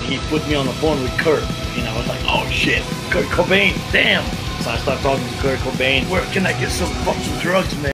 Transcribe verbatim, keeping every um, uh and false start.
he put me on the phone with Kurt. You know, I was like, oh shit, Kurt Cobain, damn. So I started talking to Kurt Cobain. Where can I get some fucking drugs, man?